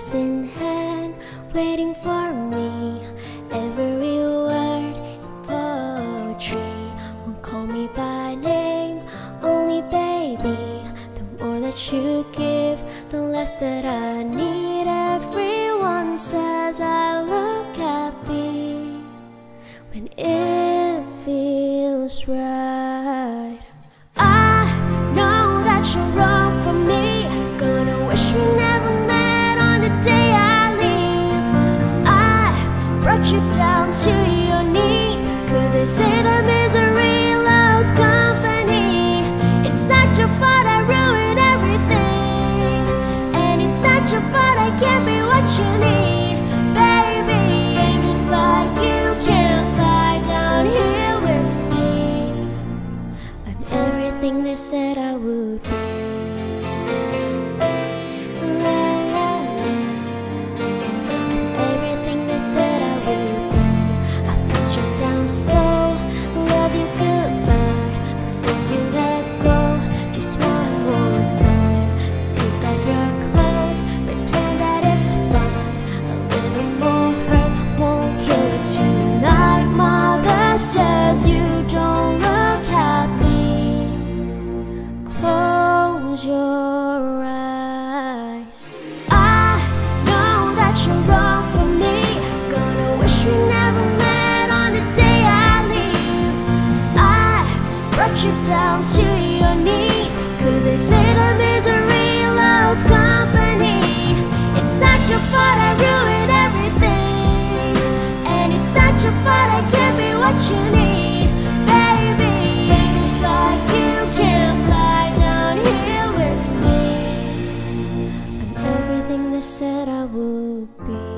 Flowers in hand, waiting for me. Every word in poetry. Won't call me by name, only baby. The more that you give, the less that I need. Everyone says I look happy when it feels right. I know that you're wrong for me. Gonna wish we never met on the day I leave. I brought you down to your knees, 'cause they say that misery loves company. It's not your fault I ruined everything, and it's not your fault I can't be what you need. Baby, angels like you can't fly down here with me. I'm everything they said I would be. La, la, la. I'm everything they said I would be. I put you down slow, love you goodbye. Before you let go, just one more time. Take off your clothes, pretend that it's fine. A little more hurt won't kill you tonight. Mother says you don't look happy. Close your eyes. I know that you're wrong for me. Gonna wish we never met on the day I leave. I brought you down to your knees, 'cause they say that misery loves company. It's not your fault I ruined everything, and it's not your fault I can't be what you need. Baby, angels like you can't fly down here with me. I'm everything they said I would be.